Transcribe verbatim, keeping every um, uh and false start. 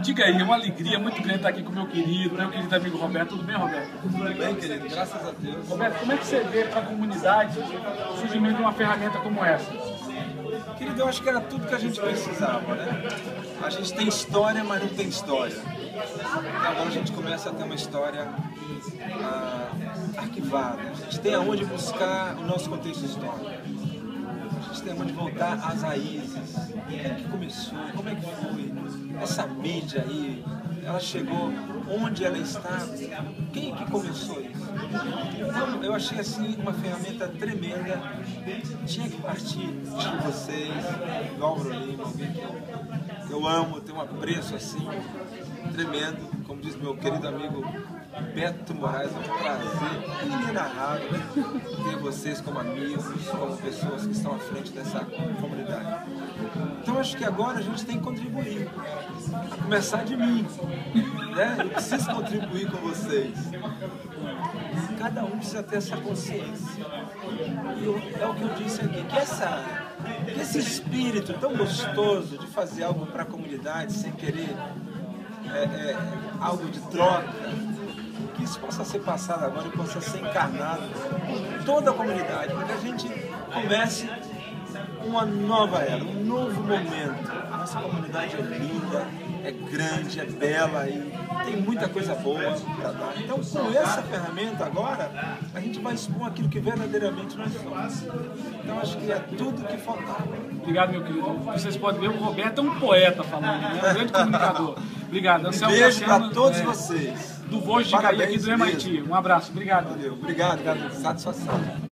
diga aí, é uma alegria muito grande estar aqui com o meu querido, meu querido amigo Roberto. Tudo bem, Roberto? Tudo bem, querido, graças a Deus. Roberto, como é que você vê para a comunidade o surgimento de uma ferramenta como essa? Querido, eu acho que era tudo que a gente precisava, né? A gente tem história, mas não tem história. Então agora a gente começa a ter uma história ah, arquivada. A gente tem aonde buscar o nosso contexto histórico. A gente tem aonde voltar às raízes. Como que começou? Como é que foi? Essa mídia aí, ela chegou onde ela está? Quem que começou isso? Então, eu achei assim uma ferramenta tremenda. Tinha que partir de vocês, do Álvaro Lima, alguém que eu amo, tenho um apreço assim tremendo. Como diz meu querido amigo Beto Moraes, é um prazer inenarrável ter vocês como amigos, como pessoas que estão à frente dessa comunidade. Então acho que agora a gente tem que contribuir, a começar de mim, né? Eu preciso contribuir com vocês. Cada um precisa ter essa consciência. E eu, é o que eu disse aqui, que, essa, que esse espírito tão gostoso de fazer algo para a comunidade sem querer é, é, algo de troca, que isso possa ser passado agora e possa ser encarnado em toda a comunidade, para que a gente comece uma nova era, um novo momento. A nossa comunidade é linda, é grande, é bela e tem muita coisa boa para dar. Então, com essa ferramenta agora, a gente vai expor aquilo que verdadeiramente nós somos. Então, acho que é tudo que faltava. Obrigado, meu querido. Vocês podem ver, o Roberto é um poeta falando, né? Um grande comunicador. Obrigado. Um beijo para todos é, vocês. Do Voz de Cair aqui do M I T. Um abraço. Obrigado. Valeu. Obrigado, cara. Satisfação.